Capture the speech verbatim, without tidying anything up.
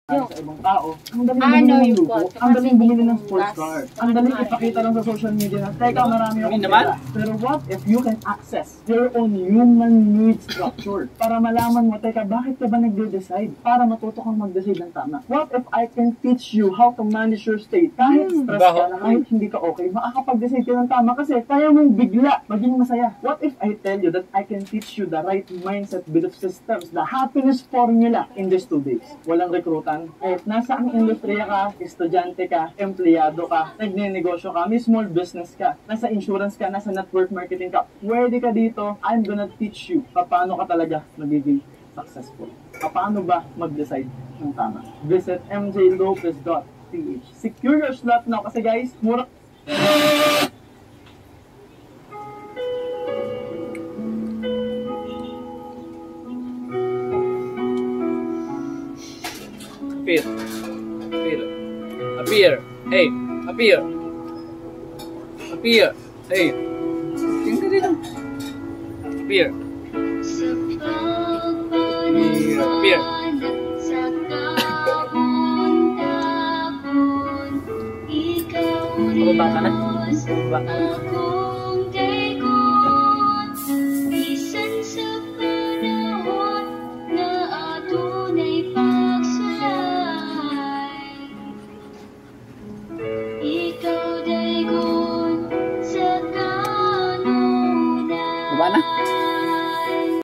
sa ibang tao, ang daling Ah, bumili no, ng yung lupo, pod. ang daling bumili ng Kasi sports hindi car, ko ang daling gas. ipakita lang sa social media na, teka, marami akong naman? pera. Pero what if you can access your own human need structure para malaman mo, teka, bakit ka ba nagde-decide? Para matuto kang mag-decide ng tama. What if I can teach you how to manage your state? Kahit stress ka na, kahit hindi ka okay, makakapag-decide ka ng tama kasi kaya mong bigla maging masaya. What if I tell you that I can teach you the right mindset belief systems, the happiness formula in these two days? Walang rekrutan. Kahit nasa ang industriya ka, estudyante ka, empleyado ka, nagne-negosyo ka, may small business ka, nasa insurance ka, nasa network marketing ka, pwede ka dito, I'm gonna teach you paano ka talaga magiging successful. Paano ba mag-decide ng tama? Visit m j lopez dot p h. Secure your slot now kasi guys, mura... Appear. Appear. Appear. Hey. Appear. Appear. Hey. Tingnan dito. Appear. Appear. Appear. Baba ka na. Baba ka na.